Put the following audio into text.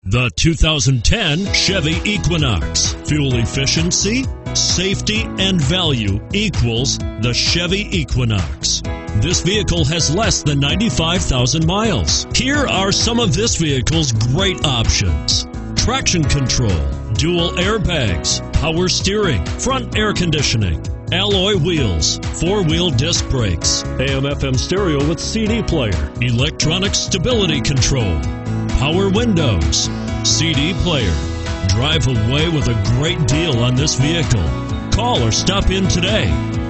The 2010 Chevy Equinox. Fuel efficiency, safety, and value equals the Chevy Equinox. This vehicle has less than 95,000 miles. Here are some of this vehicle's great options: traction control, dual airbags, power steering, front air conditioning, alloy wheels, four-wheel disc brakes, AM/FM stereo with CD player, electronic stability control, power windows, CD player. Drive away with a great deal on this vehicle. Call or stop in today.